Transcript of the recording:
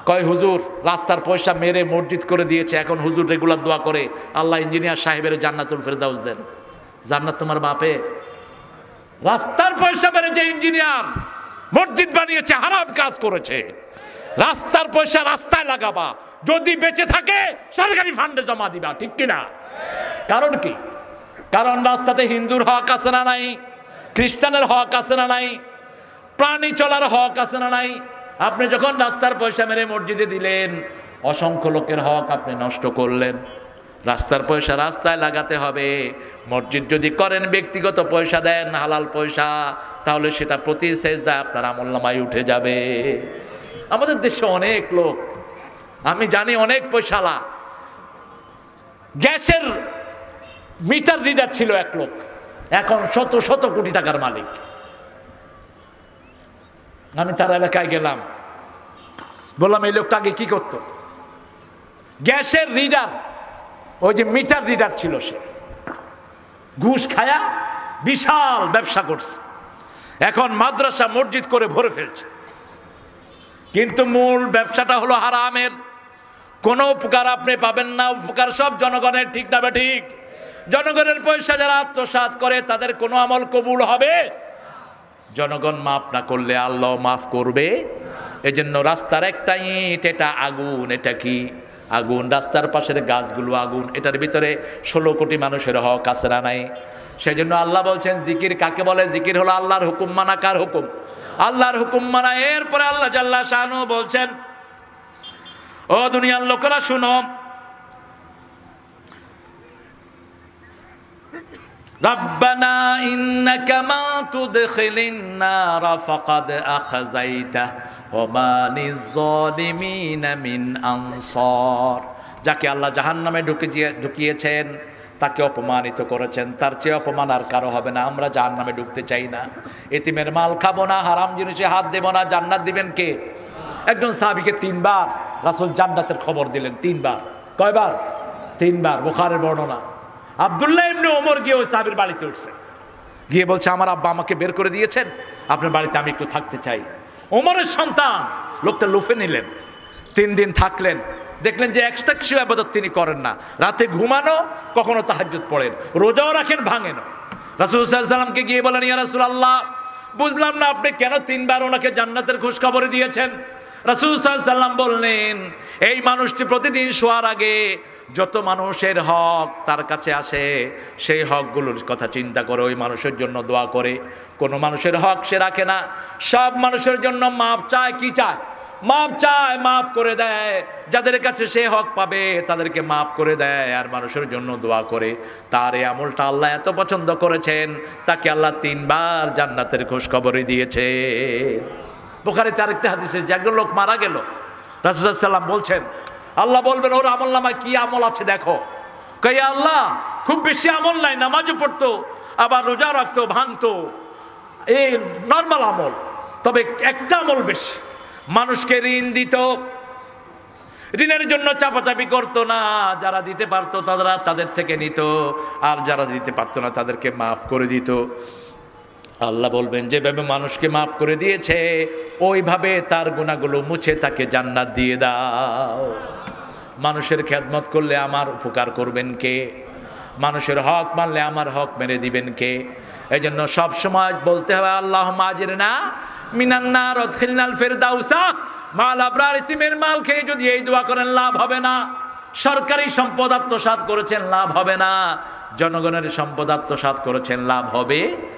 কয় হুজুর রাস্তার পয়সা মেরে মসজিদ করে দিয়েছে, এখন হুজুর রেগুলার দোয়া করে আল্লাহ ইঞ্জিনিয়ার সাহেবের জান্নাতুল ফেরদাউস দেন। জান্নাত তোমার বাপে? রাস্তার পয়সা মেরে যে ইঞ্জিনিয়ার মসজিদ বানিয়েছে হারাম কাজ করেছে। রাস্তার পয়সা রাস্তায় লাগাবা, যদি বেঁচে থাকে সরকারি ফান্ডে জমা দিবা, ঠিক কিনা? কারণ কি? কারণ রাস্তাতে হিন্দুর হক আছে না নাই, খ্রিস্টানের হক আছে না নাই, প্রাণী চলার হক আছে না নাই? আপনি যখন রাস্তার পয়সা মেরে মসজিদে দিলেন, অসংখ্য লোকের হক আপনি নষ্ট করলেন। রাস্তার পয়সা রাস্তায় লাগাতে হবে। মসজিদ যদি করেন, ব্যক্তিগত পয়সা দেন, হালাল পয়সা, তাহলে সেটা প্রতি সেজদায় আপনার আমলনামায় উঠে যাবে। আমাদের দেশে অনেক লোক আমি জানি, অনেক পয়সালা। গ্যাসের মিটার রিডার ছিল এক লোক, এখন শত শত কোটি টাকার মালিক। আমি তার এলাকায় গেলাম, বললাম এই লোকটা আগে কি করত? গ্যাসের রিডার, ওই যে মিটার রিডার ছিল, সে ঘুষ খায়া বিশাল ব্যবসা করছে, এখন মাদ্রাসা মসজিদ করে ভরে ফেলছে। কিন্তু মূল ব্যবসাটা হলো হারামের। কোনো উপকার আপনি পাবেন না, উপকার সব জনগণের, ঠিক না ঠিক? জনগণের পয়সা যারা আত্মসাৎ করে তাদের কোনো আমল কবুল হবে? জনগণ মাফ না করলে আল্লাহ মাফ করবে? এজন্য রাস্তার একটা ইট, এটা আগুন। এটা কি আগুন? রাস্তার পাশের গাছগুলো আগুন। এটার ভিতরে 16 কোটি মানুষের হক আছে না নাই? সেই জন্য আল্লাহ বলছেন জিকির কাকে বলে? জিকির হলো আল্লাহর হুকুম মানা। কার হুকুম? আল্লাহর হুকুম মানা। এরপরে আল্লাহ জাল্লা শানু বলছেন, ও দুনিয়ার লোকেরা শুনো, রব্বানা ইন্নাকা মা তুদখিলিন নার ফাকাদ আখযাইতাহ ওয়া মা লিয-যালিমিনা মিন আনসার। যাকে আল্লাহ জাহান্নামে ঢুকিয়েছেন তাকে অপমানিত করেছেন, তার চেয়ে অপমান আর কারো হবে না। আমরা জাহান্নামে ঢুকতে চাই না। এতিমের মাল খাবো না, হারাম জিনিসে হাত দেব না। জান্নাত দিবেন কে? একজন সাহাবীকে 3 বার রাসূল জান্নাতের খবর দিলেন। 3 বার। কয়বার? 3 বার। বুখারীর বর্ণনা। আব্দুল্লাহ ইবনে ওমর গিয়ে ওই সাহাবীর বাড়িতে উঠছে, গিয়ে বলছে আমার আব্বা আমাকে বের করে দিয়েছেন, আপনার বাড়িতে আমি একটু থাকতে চাই। ওমরের সন্তান লোকটা লুফে নিলেন। 3 দিন থাকলেন, দেখলেন যে এক্সট্রা কিছু ইবাদত তিনি করেন না। রাতে ঘুমানো, কখনো তাহাজ্জুদ পড়েন, রোজাও রাখেন, ভাঙেন। রাসূল সাল্লাল্লাহু আলাইহি ওয়াসাল্লামকে গিয়ে বলেন, ইয়া রাসূলুল্লাহ, বুঝলাম না আপনি কেন 3 বার ওনাকে জান্নাতের খুশখবরি দিয়েছেন? রাসূল সাল্লাল্লাহু আলাইহি ওয়াসাল্লাম বললেন, এই মানুষটি প্রতিদিন শোয়ার আগে যত মানুষের হক তার কাছে আসে সেই হকগুলোর কথা চিন্তা করে ওই মানুষের জন্য দোয়া করে। কোনো মানুষের হক সে রাখে না, সব মানুষের জন্য মাপ চায়। কি চায়? মাপ চায়, মাপ করে দেয়। যাদের কাছে সে হক পাবে তাদেরকে মাপ করে দেয়, আর মানুষের জন্য দোয়া করে। তার এই আমলটা আল্লাহ এত পছন্দ করেছেন, তাকে আল্লাহ 3 বার জান্নাতের খোঁজখবরই দিয়েছে। বুখারীতে আরেকটা হাদিসে যে একজন লোক মারা গেল, রাসূল সাল্লাল্লাহু আলাইহি ওয়াসাল্লাম বলছেন, আল্লাহ বলবেন ওর আমল নামায় কি আমল আছে দেখো। কই আল্লাহ খুব বেশি আমল নাই, নামাজও পড়তো, আবার রোজা রাখতো, ভাঙতো, এই নর্মাল আমল। তবে একটা আমল বেশি, মানুষকে ঋণ দিত, ঋণের জন্য চাপাচাপি করতো না। যারা দিতে পারতো তারা তাদের থেকে নিত, আর যারা দিতে পারতো না তাদেরকে মাফ করে দিত। আল্লাহ বলবেন যেভাবে মানুষকে মাফ করে দিয়েছে ওইভাবে তার গুনাহগুলো মুছে তাকে জান্নাত দিয়ে দাও। মানুষের খেদমত করলে আমার উপকার করবেন কে? মানুষের হক মানলে আমার হক মেরে দিবেন কে? এই জন্য সবসময় বলতে হবে আল্লাহুম্মা আজরিনা মিনান নার ওয়াদখিলনাল ফিরদাউসা মাল আবরার। ইতিমের মাল খেয়ে যদি এই দোয়া করেন লাভ হবে না। সরকারি সম্পদ আত্মসাৎ করেছেন, লাভ হবে না। জনগণের সম্পদ আত্মসাৎ করেছেন, লাভ হবে